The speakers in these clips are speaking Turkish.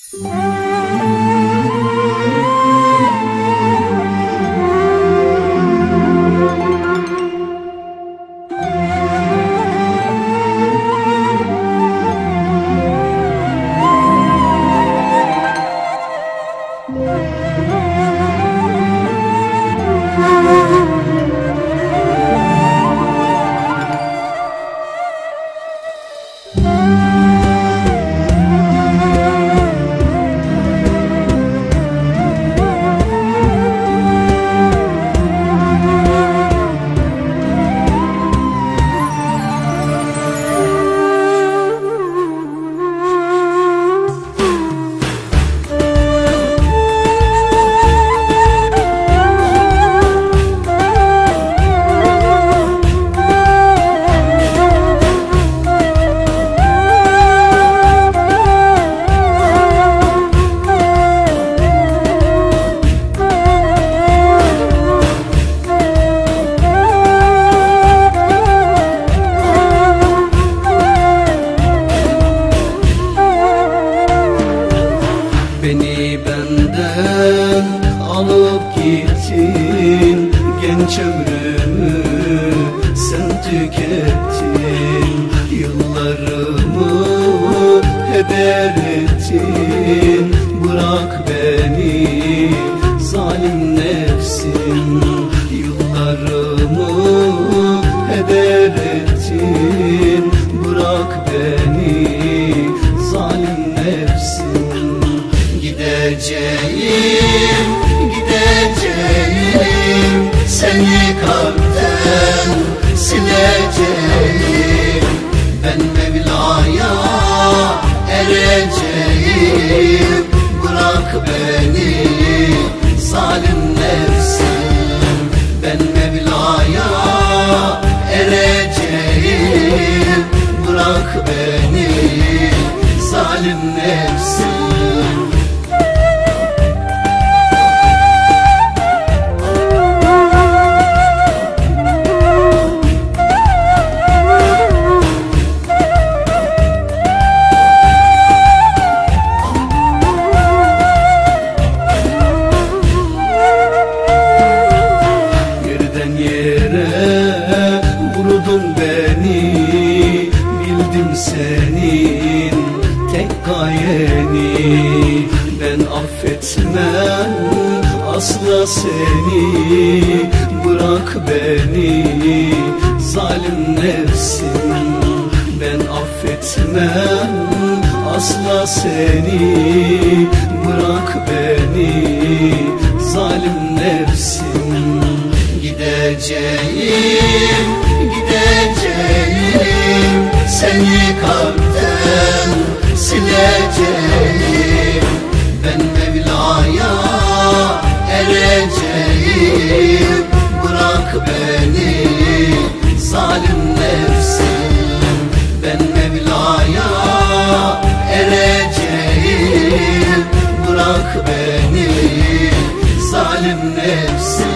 Beni benden alıp gittin, genç ömrümü sen tükettin. Yıllarımı heder ettin, bırak beni zalim nefsin. Yıllarımı heder ettin, bırak beni zalim nefsin. Gideceğim, gideceğim, seni kalpten sileceğim. Ben Mevla'ya ereceğim, bırak beni zalim nefsim. Ben Mevla'ya ereceğim, bırak beni zalim nefsim. Vurdun beni, bildim senin tek gayeni. Ben affetmem asla seni, bırak beni zalim nefsim. Ben affetmem asla seni, bırak beni zalim nefsim. Gideceğim, gideceğim, seni kalpten sileceğim. Ben Mevla'ya ereceğim, bırak beni zalim nefsim. Ben Mevla'ya ereceğim, bırak beni zalim nefsim.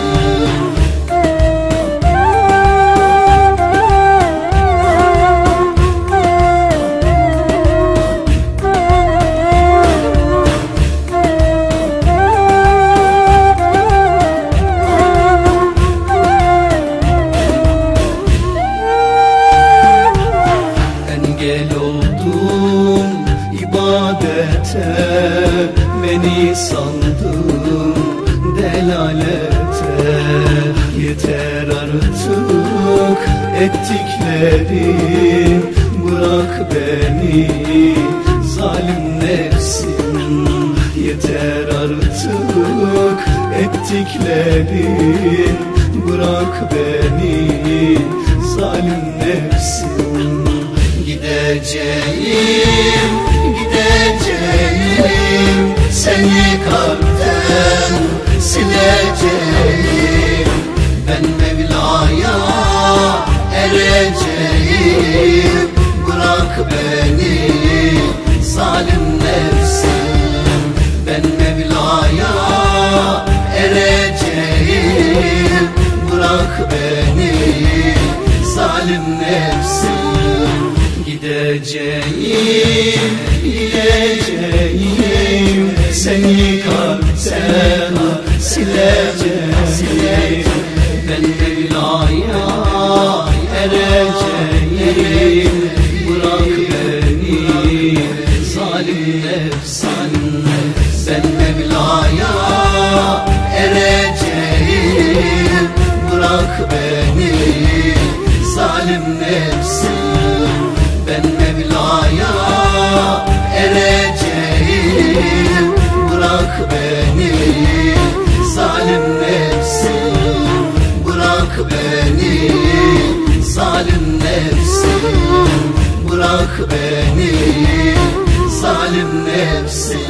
Engel oldum ibadete, beni sandın delalete. Yeter artık ettiklerim, bırak beni zalim nefsim. Yeter artık ettiklerim, bırak beni zalim nefsim. Gideceğim, gideceğim, seni kalpten sileceğim. Ben Mevla'ya ereceğim, bırak beni zalim nefsim. Ben Mevla'ya ereceğim, bırak beni zalim nefsim. Gideceğim, gideceğim, nefsim. Ben Mevla'ya ereceğim, bırak beni zalim nefsim. Bırak beni zalim nefsim. Bırak beni zalim nefsim.